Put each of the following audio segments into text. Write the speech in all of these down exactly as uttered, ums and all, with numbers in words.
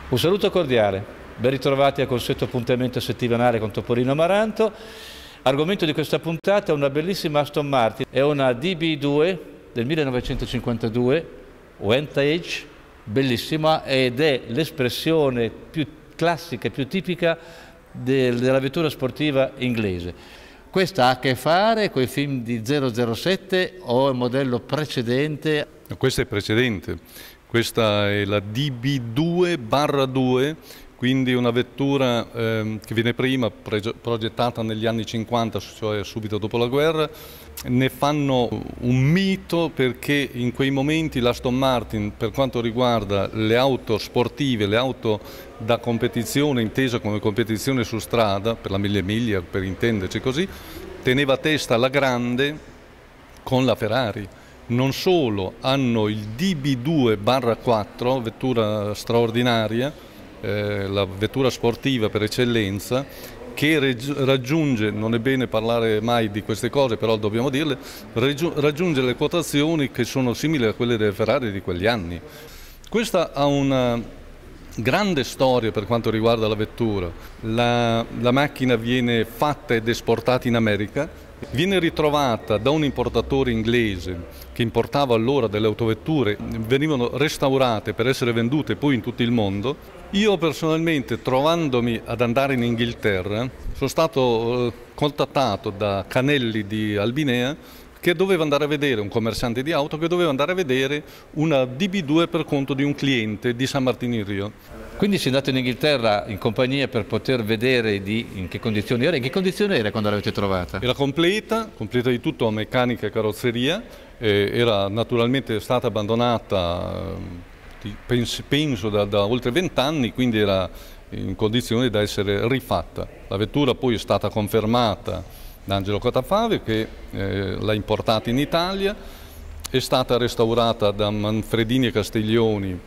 Un saluto cordiale, ben ritrovati al consueto appuntamento settimanale con Topolino Amaranto. Argomento di questa puntata è una bellissima Aston Martin, è una D B due del millenovecentocinquantadue, vintage, bellissima, ed è l'espressione più classica e più tipica del, della vettura sportiva inglese. Questa ha a che fare con i film di zero zero sette o il modello precedente? Questa è precedente, questa è la D B due barra due, quindi una vettura eh, che viene prima progettata negli anni cinquanta, cioè subito dopo la guerra. Ne fanno un mito perché in quei momenti l'Aston Martin, per quanto riguarda le auto sportive, le auto da competizione, intesa come competizione su strada, per la mille miglia, per intenderci così, teneva testa alla grande con la Ferrari. Non solo, hanno il D B due barra quattro, vettura straordinaria, eh, la vettura sportiva per eccellenza, che raggiunge, non è bene parlare mai di queste cose, però dobbiamo dirle, raggiunge le quotazioni che sono simili a quelle delle Ferrari di quegli anni. Questa ha una grande storia per quanto riguarda la vettura. La, la macchina viene fatta ed esportata in America, viene ritrovata da un importatore inglese che importava allora delle autovetture, venivano restaurate per essere vendute poi in tutto il mondo. Io personalmente, trovandomi ad andare in Inghilterra, sono stato eh, contattato da Canelli di Albinea, che doveva andare a vedere, un commerciante di auto, che doveva andare a vedere una D B due per conto di un cliente di San Martino in Rio. Quindi sei andato in Inghilterra in compagnia per poter vedere di, in che condizioni era? In che condizioni era quando l'avete trovata? Era completa, completa di tutto, meccanica e carrozzeria, eh, era naturalmente stata abbandonata, eh, penso, penso da, da oltre vent'anni, quindi era in condizioni da essere rifatta. La vettura poi è stata confermata da Angelo Cotafave, che eh, l'ha importata in Italia, è stata restaurata da Manfredini e Castiglioni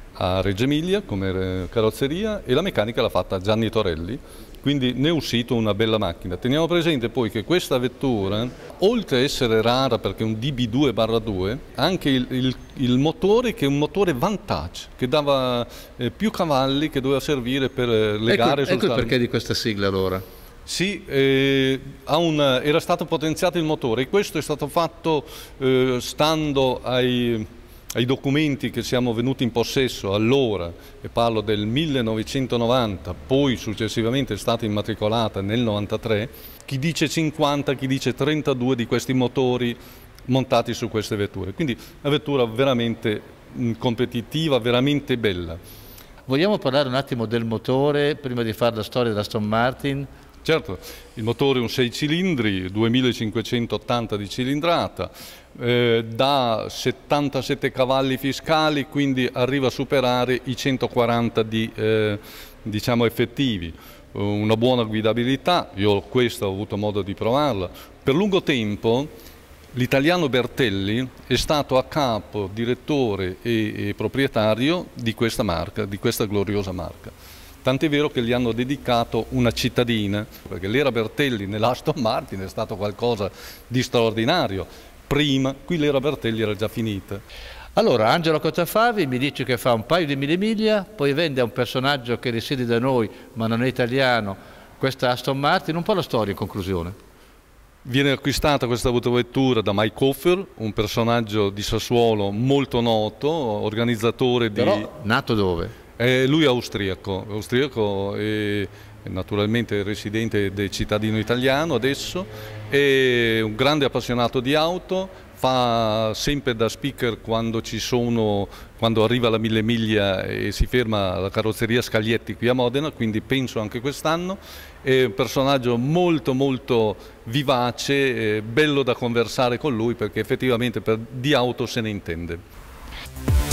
a Reggio Emilia come carrozzeria, e la meccanica l'ha fatta Gianni Torelli, quindi ne è uscito una bella macchina. Teniamo presente poi che questa vettura, oltre a essere rara perché è un D B due barra due, ha anche il, il, il motore che è un motore Vantage, che dava eh, più cavalli, che doveva servire per eh, le ecco, gare. Ecco il perché di questa sigla allora. Sì, eh, una, era stato potenziato il motore, e questo è stato fatto eh, stando ai, ai documenti che siamo venuti in possesso allora, e parlo del millenovecentonovanta, poi successivamente è stata immatricolata nel novantatré, chi dice cinquanta, chi dice trentadue di questi motori montati su queste vetture. Quindi una vettura veramente mh, competitiva, veramente bella. Vogliamo parlare un attimo del motore prima di fare la storia dell'Aston Martin? Certo, il motore è un sei cilindri, duemilacinquecentottanta di cilindrata, eh, da settantasette cavalli fiscali, quindi arriva a superare i centoquaranta di, eh, diciamo, effettivi. Una buona guidabilità, io questa ho avuto modo di provarla. Per lungo tempo l'italiano Bertelli è stato a capo, direttore e, e proprietario di questa marca, di questa gloriosa marca. Tant'è vero che gli hanno dedicato una cittadina, perché l'era Bertelli nell'Aston Martin è stato qualcosa di straordinario. Prima, qui l'era Bertelli era già finita. Allora, Angelo Cotafavi mi dice che fa un paio di mille miglia, poi vende a un personaggio che risiede da noi, ma non è italiano, questa Aston Martin. Un po' la storia in conclusione. Viene acquistata questa autovettura da Mike Hofer, un personaggio di Sassuolo molto noto, organizzatore di... Però nato dove? Eh, lui è austriaco, austriaco e naturalmente residente del cittadino italiano adesso, è un grande appassionato di auto, fa sempre da speaker quando ci sono, quando arriva la mille miglia e si ferma alla carrozzeria Scaglietti qui a Modena, quindi penso anche quest'anno. È un personaggio molto molto vivace, bello da conversare con lui perché effettivamente per, di auto se ne intende.